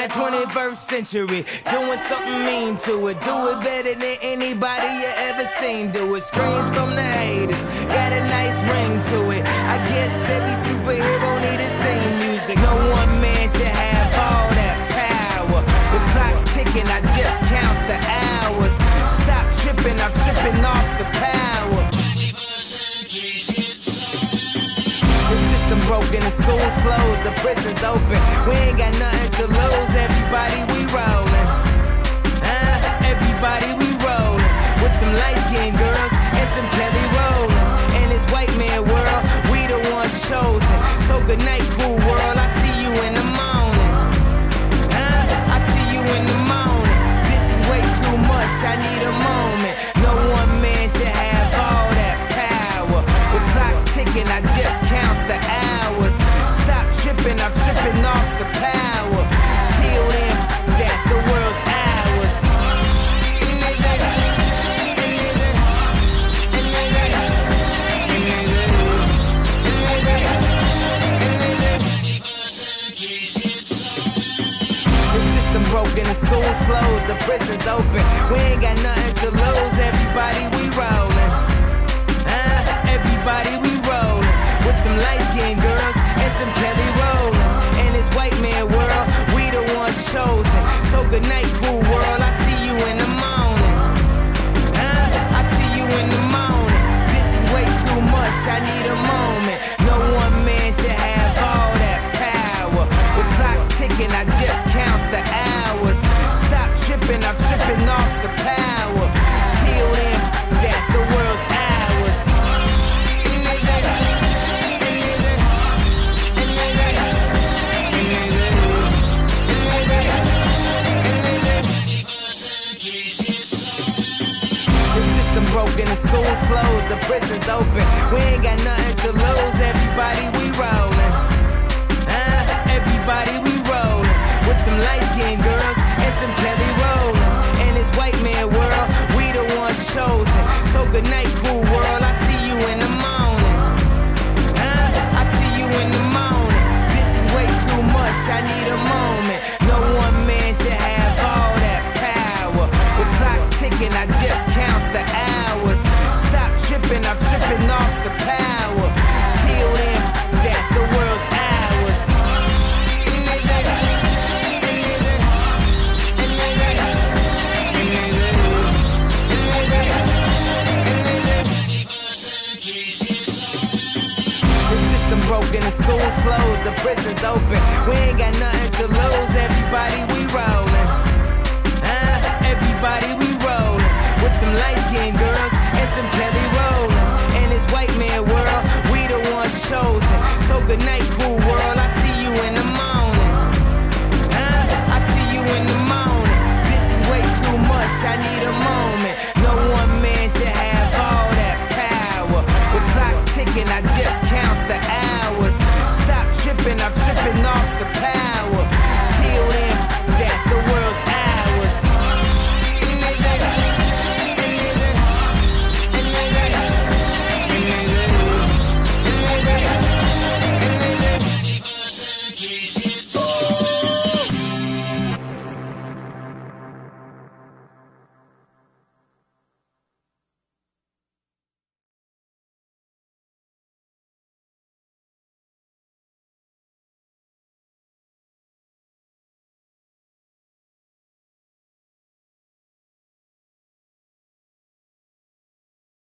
the 21st century, doing something mean to it. Do it better than anybody you ever seen do it. Screams from the haters, got a nice ring to it. I guess every superhero need his theme music. No one man should have all that power. The clock's ticking, I just count the hours. Stop tripping, I'm tripping off the power. The system broken, the school's closed, the prison's open. We ain't got nothing to lose, everybody we rollin'. Everybody we rollin'. With some light-skinned girls and some Kelly Rollins. In this white man world, we the ones chosen. So good night, cool world, I see you in the morning. I see you in the morning. This is way too much, I need a moment. No one man should have all that power. The clock's ticking, I just count the hours. Stop tripping, I'm tripping off the power. Till then, that the world's ours. Broken, the school's closed, the prison's open. We ain't got nothing to lose, everybody we rollin'. Everybody we rollin'. With some light-skinned girls and some Kelly Rollins. In this white man world, we the ones chosen. So good night, cool world, I see you in the morning. I see you in the morning. This is way too much, I need a moment. No one man should have all that power. The clock's ticking, I just count the hours. Stop tripping, I'm tripping off the power. Till then, that the world's ours. The system broken, the school's closed, the prison's open. We ain't got nothing to lose, everybody we rollin'. Everybody we rollin'. With some light-skinned girls and some Kelly Rollins. In this white man world, we the ones chosen. So good night, cool world, I see you in the morning. I see you in the morning. This is way too much, I need a moment. No one man should have all that power. The clock's ticking, I just count the hours. Stop tripping, I'm tripping off the power. Till then, that the world's ours. Broken, the school's closed, the prison's open.